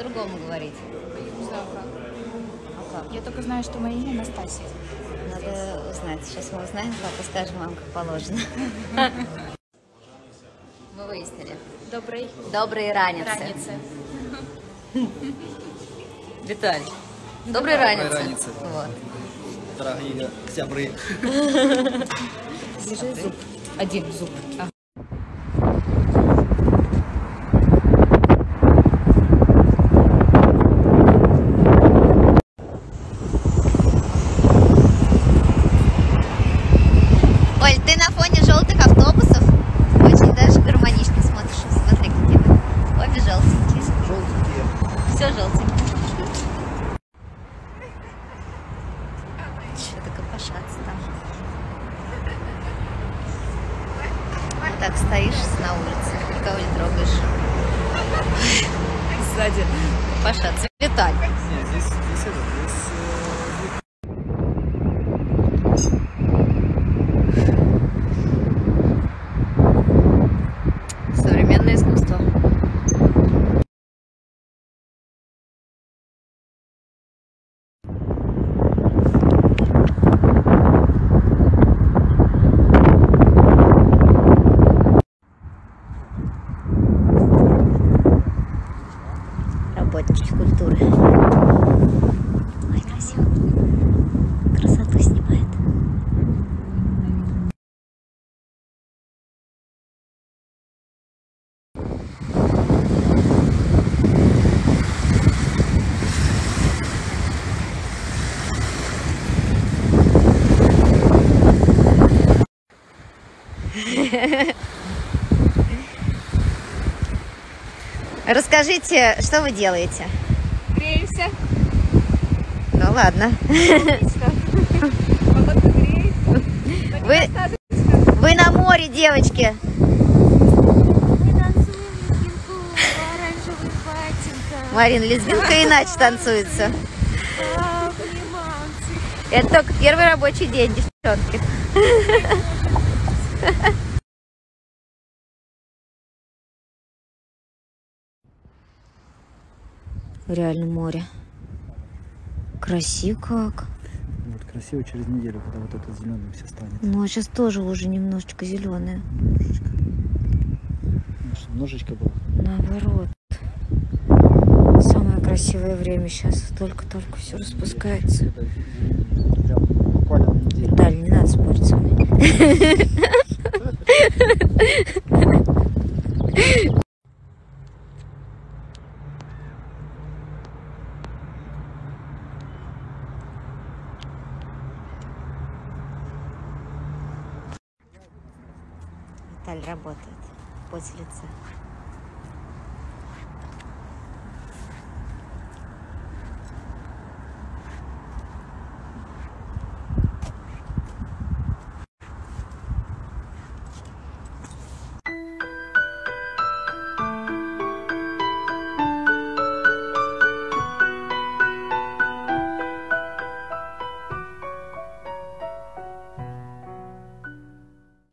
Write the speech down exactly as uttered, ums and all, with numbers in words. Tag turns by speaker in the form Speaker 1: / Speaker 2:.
Speaker 1: по-другому говорить.
Speaker 2: Не знаю как.
Speaker 1: А как?
Speaker 2: Я только знаю, что мое имя Настасья.
Speaker 1: Надо узнать. Сейчас мы узнаем, как и скажем вам, как положено. Мы выяснили.
Speaker 2: Добрый.
Speaker 1: Добрые раницы.
Speaker 2: Раницы.
Speaker 1: Виталь. Добрые раницы.
Speaker 3: раницы.
Speaker 1: Вот.
Speaker 3: Дорогие зябры.
Speaker 2: Держи зуб. Один зуб. А.
Speaker 1: Оль, ты на фоне желтых автобусов очень даже гармонично смотришь. Смотри, какие вы. Обе желтенькие.
Speaker 3: Желтенькие.
Speaker 1: Все желтенькие. Что-то копошатся там. Вот так стоишь на улице, никого не трогаешь. Сзади копошатся. Виталь.
Speaker 3: Нет, здесь, здесь это, здесь...
Speaker 1: Современное искусство. Работники культуры. Ой, красиво. Красоту снимает. Расскажите, что вы делаете?
Speaker 2: Греемся.
Speaker 1: Ну ладно.
Speaker 2: Погодка греет.
Speaker 1: Вы, вы на море, девочки.
Speaker 2: Мы танцуем лезгинку, оранжевый патинка.
Speaker 1: Марина, лезгинка иначе танцуется.
Speaker 2: Обниманцы.
Speaker 1: Это только первый рабочий день, девчонки. Реально море. Красиво как.
Speaker 3: Вот красиво через неделю, когда вот это зеленым все станет.
Speaker 1: Ну, а сейчас тоже уже немножечко зеленое.
Speaker 3: Немножечко. Может, немножечко было.
Speaker 1: Наоборот. Самое красивое время сейчас. Только-только все распускается.
Speaker 3: Это прям буквально на неделю.
Speaker 1: Виталь, не надо спорить со мной. Виталь работает в поте лица.